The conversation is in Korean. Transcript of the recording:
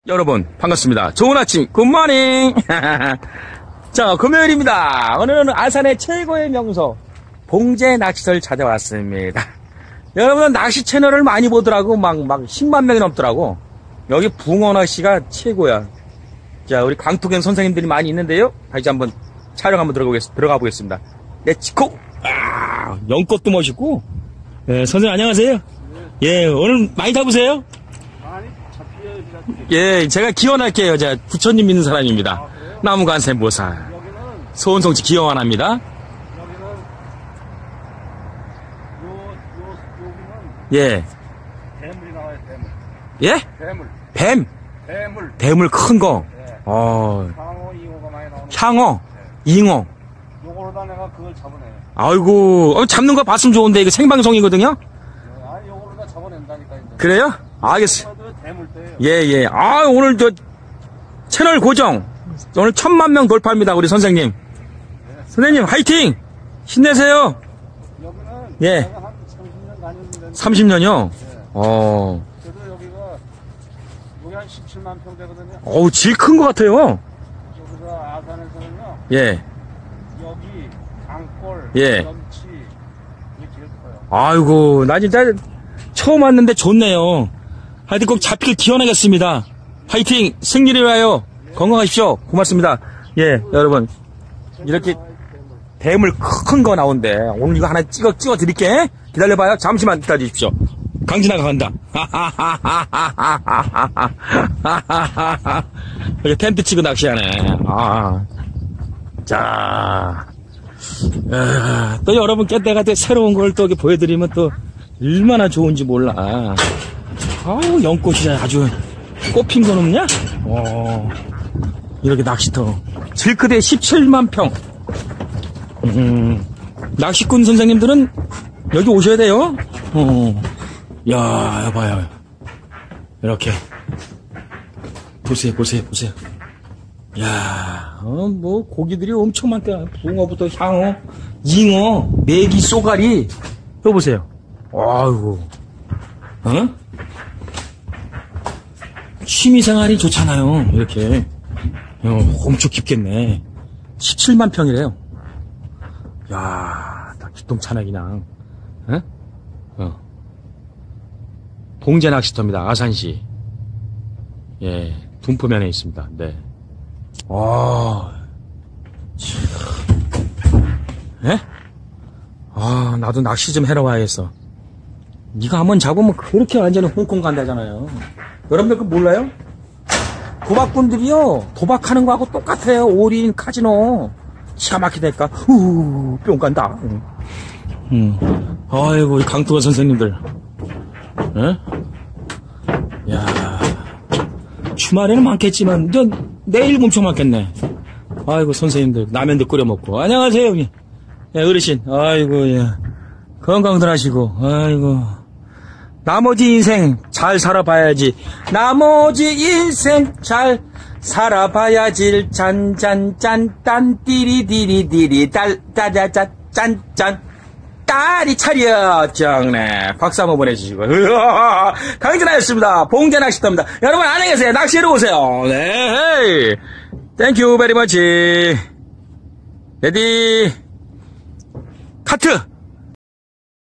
여러분 반갑습니다. 좋은 아침 굿모닝. 자, 금요일입니다. 오늘은 아산의 최고의 명소 봉제 낚시터를 찾아왔습니다. 여러분은 낚시 채널을 많이 보더라고. 막 10만 명이 넘더라고. 여기 붕어 낚시가 최고야. 자, 우리 강투견 선생님들이 많이 있는데요. 다시 한번 촬영 한번 들어가 보겠습니다. 렛츠고. 연꽃도 멋있고. 네, 선생님 안녕하세요. 예, 오늘 많이 잡으세요? 예, 제가 기원할게요. 제가 부처님 믿는 사람입니다. 나무관세 모살. 소원성지 기원합니다. 여기는 예. 대물이 나와요, 대물. 예? 대물. 뱀. 대물. 대물 큰 거. 네. 어. 상어, 잉어가 많이 나오는. 향어. 잉어. 요거로다 내가 그걸 잡아내. 아이고, 잡는 거 봤으면 좋은데 이거 생방송이거든요. 아니, 요거로다 잡아낸다니까, 이제. 그래요? 알겠어. 대물 때예요. 예. 아, 오늘 저 채널 고정. 오늘 1000만 명 돌파입니다, 우리 선생님. 선생님 화이팅! 힘내세요. 여기는 예. 내가 한 30년 다녔는데. 30년이요? 그래도 여기 한 17만 평 되거든요. 어우, 질 큰 것 같아요. 여기서 아산에서는요. 예. 여기 강골, 예. 염치 이게 제일 커요. 아이고, 나 진짜 처음 왔는데 좋네요. 하여튼 꼭 잡힐 기원하겠습니다. 화이팅! 승리를 위하여 건강하십시오. 고맙습니다. 예, 여러분. 이렇게 뱀을 큰 거 나온대. 오늘 이거 하나 찍어 드릴게. 기다려봐요. 잠시만 기다려 주십시오. 강진아가 간다. 여기 텐트 치고 낚시하네. 자. 또 여러분께 내가 또 새로운 걸 또 보여드리면 또 얼마나 좋은지 몰라. 아우, 연꽃이 아주 꽃핀 건 없냐? 이렇게 낚시터. 질크대 17만 평. 낚시꾼 선생님들은 여기 오셔야 돼요. 야, 봐요. 이렇게. 보세요. 야, 뭐, 고기들이 엄청 많다. 붕어부터 향어, 잉어, 메기, 쏘가리. 또 보세요. 아이고. 취미생활이 좋잖아요. 이렇게. 엄청 깊겠네. 17만 평이래요. 야, 다 기똥차네, 그냥. 봉제 낚시터입니다. 아산시. 예, 둔포면에 있습니다. 네. 예? 나도 낚시 좀 해러 와야겠어. 네가 한번 잡으면 그렇게 완전히 홍콩 간다잖아요. 여러분들 그거 몰라요? 도박꾼들이요, 도박하는 거하고 똑같아요. 올인, 카지노. 기가 막히다니까. 뿅 간다. 아이고, 우리 강투가 선생님들. 예? 야, 주말에는 많겠지만, 내일 엄청 많겠네. 아이고, 선생님들, 라면도 끓여 먹고. 안녕하세요, 형님. 예, 어르신. 아이고, 예. 건강들 하시고, 아이고. 나머지 인생 잘 살아봐야지. 나머지 인생 잘 살아봐야지. 짠짠짠 띠리디리디리 딸짜자자 짠짠 딸이 차려 정네. 박수 한번 보내주시고. 강진아였습니다. 봉제 낚시터입니다. 여러분 안녕히 계세요. 낚시로 오세요. 네. 땡큐 베리 머치. 레디 카트.